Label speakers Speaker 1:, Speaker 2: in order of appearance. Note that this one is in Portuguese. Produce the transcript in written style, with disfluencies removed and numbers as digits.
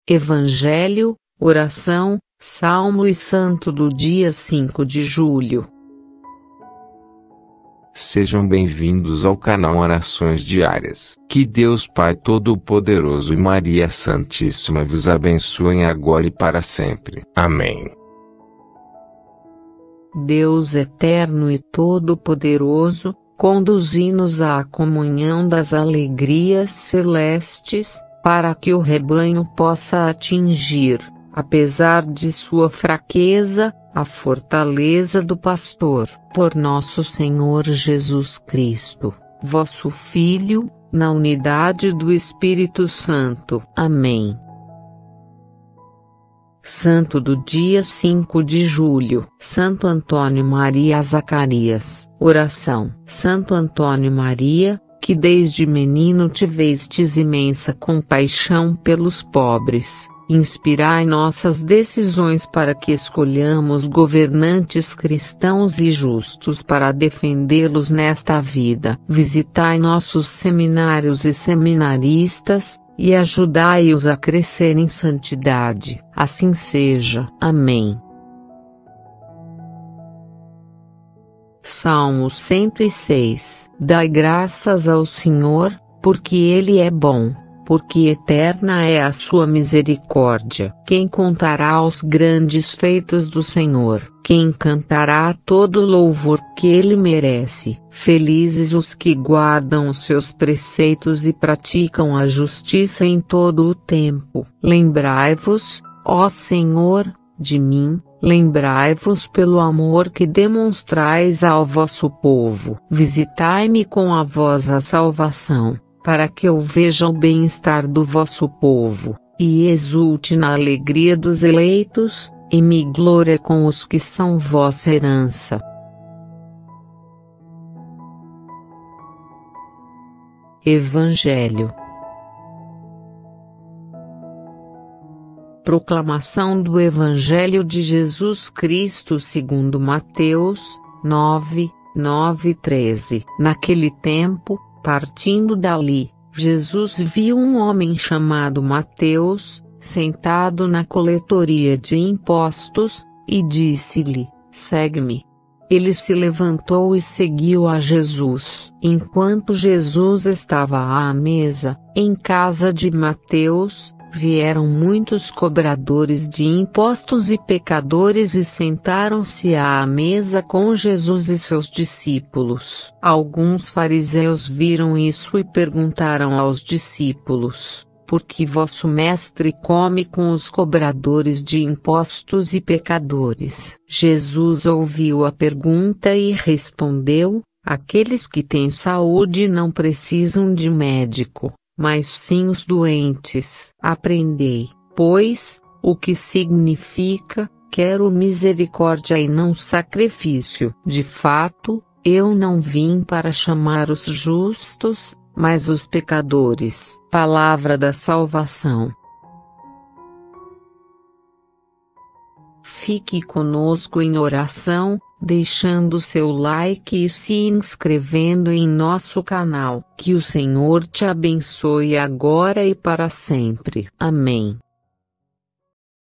Speaker 1: Evangelho, oração, Salmo e Santo do dia 5 de julho.
Speaker 2: Sejam bem-vindos ao canal Orações Diárias. Que Deus Pai Todo-Poderoso e Maria Santíssima vos abençoem agora e para sempre. Amém.
Speaker 1: Deus eterno e todo-poderoso, conduzi-nos à comunhão das alegrias celestes, para que o rebanho possa atingir, apesar de sua fraqueza, a fortaleza do pastor, por nosso Senhor Jesus Cristo, vosso Filho, na unidade do Espírito Santo. Amém. Santo do dia 5 de julho, Santo Antônio Maria Zacarias. Oração. Santo Antônio Maria, que desde menino tivestes imensa compaixão pelos pobres, inspirai nossas decisões para que escolhamos governantes cristãos e justos para defendê-los nesta vida. Visitai nossos seminários e seminaristas, e ajudai-os a crescer em santidade. Assim seja. Amém. Salmo 106. Dai graças ao Senhor, porque Ele é bom, porque eterna é a sua misericórdia. Quem contará os grandes feitos do Senhor? Quem cantará todo o louvor que Ele merece? Felizes os que guardam os seus preceitos e praticam a justiça em todo o tempo. Lembrai-vos, ó Senhor, de mim, lembrai-vos pelo amor que demonstrais ao vosso povo. Visitai-me com a vossa salvação, para que eu veja o bem-estar do vosso povo, e exulte na alegria dos eleitos, e me glorie com os que são vossa herança. Evangelho. Proclamação do Evangelho de Jesus Cristo segundo Mateus, 9:9-13. Naquele tempo, partindo dali, Jesus viu um homem chamado Mateus, sentado na coletoria de impostos, e disse-lhe: segue-me. Ele se levantou e seguiu a Jesus. Enquanto Jesus estava à mesa, em casa de Mateus, vieram muitos cobradores de impostos e pecadores e sentaram-se à mesa com Jesus e seus discípulos. Alguns fariseus viram isso e perguntaram aos discípulos: por que vosso mestre come com os cobradores de impostos e pecadores? Jesus ouviu a pergunta e respondeu: aqueles que têm saúde não precisam de médico, mas sim os doentes. Aprendei, pois, o que significa: quero misericórdia e não sacrifício. De fato, eu não vim para chamar os justos, mas os pecadores. Palavra da salvação. Fique conosco em oração, deixando seu like e se inscrevendo em nosso canal. Que o Senhor te abençoe agora e para sempre. Amém.